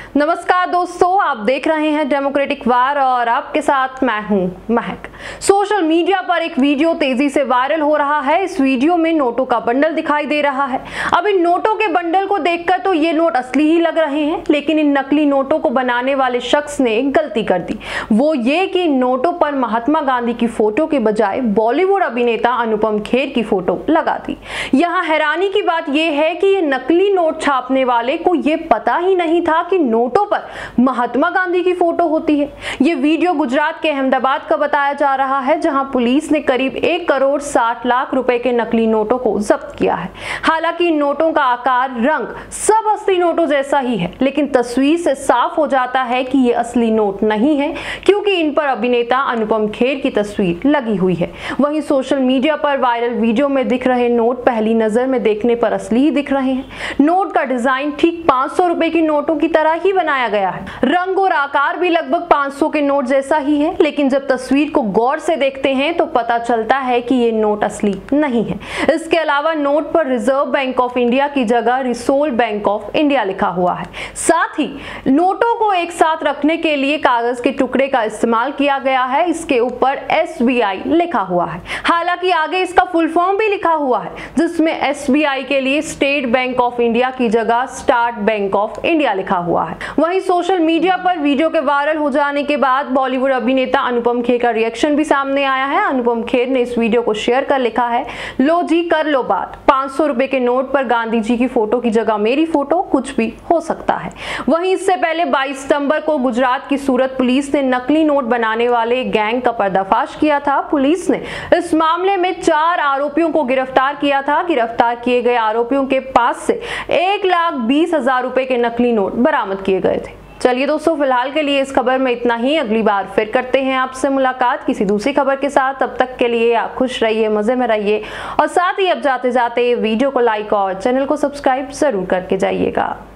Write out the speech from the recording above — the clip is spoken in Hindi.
नमस्कार दोस्तों, आप देख रहे हैं डेमोक्रेटिक वार और आपके साथ मैं हूं महक। सोशल मीडिया पर एक वीडियो तेजी से वायरल हो रहा है। इस वीडियो में नोटों का बंडल दिखाई दे रहा है। अब इन नोटों के बंडल को देखकर तो ये नोट असली ही लग रहे हैं, लेकिन इन नकली नोटों को बनाने वाले शख्स ने एक गलती कर दी। वो ये कि इन नोटों पर महात्मा गांधी की फोटो के बजाय बॉलीवुड अभिनेता अनुपम खेर की फोटो लगा दी। यहाँ हैरानी की बात यह है कि ये नकली नोट छापने वाले को ये पता ही नहीं था कि नोटों पर महात्मा गांधी की फोटो होती है। ये वीडियो गुजरात के अहमदाबाद का बताया जा रहा है, जहां पुलिस ने करीब 1 करोड़ 60 लाख रुपए के नकली नोटों को जब्त किया है। हालांकि इन नोटों का आकार, रंग सब असली नोटों जैसा ही है, लेकिन तस्वीर से साफ हो जाता है कि ये असली नोट नहीं है, क्योंकि इन पर अभिनेता अनुपम खेर की तस्वीर लगी हुई है। वहीं सोशल मीडिया पर वायरल वीडियो में दिख रहे नोट पहली नजर में देखने पर असली ही दिख रहे हैं। नोट का डिजाइन ठीक 500 रुपए की नोटों की तरह ही बनाया गया है। रंग और आकार भी लगभग 500 के नोट जैसा ही है, लेकिन जब तस्वीर को गौर से देखते हैं तो पता चलता है कि ये नोट असली नहीं है। इसके अलावा नोट पर रिजर्व बैंक ऑफ इंडिया की जगह रिसोल बैंक ऑफ इंडिया लिखा हुआ है। साथ ही नोटों को एक साथ रखने के लिए कागज के टुकड़े का इस्तेमाल किया गया है। इसके ऊपर SBI लिखा हुआ है। हालांकि आगे इसका फुल फॉर्म भी लिखा हुआ है, जिसमें SBI के लिए स्टेट बैंक ऑफ इंडिया की जगह स्टार्ट बैंक ऑफ इंडिया लिखा हुआ है। वहीं सोशल मीडिया पर वीडियो के वायरल हो जाने के बाद बॉलीवुड अभिनेता अनुपम खेर का रिएक्शन भी सामने आया है। अनुपम खेर ने इस वीडियो को शेयर कर लिखा है, लो जी कर लो बात, 500 रुपए के नोट पर गांधी जी की फोटो की जगह मेरी फोटो, कुछ भी हो सकता है। वहीं इससे पहले 22 सितंबर को गुजरात की सूरत पुलिस ने नकली नोट बनाने वाले गैंग का पर्दाफाश किया था। पुलिस ने इस मामले में 4 आरोपियों को गिरफ्तार किया था। गिरफ्तार किए गए आरोपियों के पास से 1,20,000 रुपए के नकली नोट बरामद किए गए थे। चलिए दोस्तों, फिलहाल के लिए इस खबर में इतना ही। अगली बार फिर करते हैं आपसे मुलाकात किसी दूसरी खबर के साथ। तब तक के लिए आप खुश रहिए, मजे में रहिए और साथ ही अब जाते जाते वीडियो को लाइक और चैनल को सब्सक्राइब जरूर करके जाइएगा।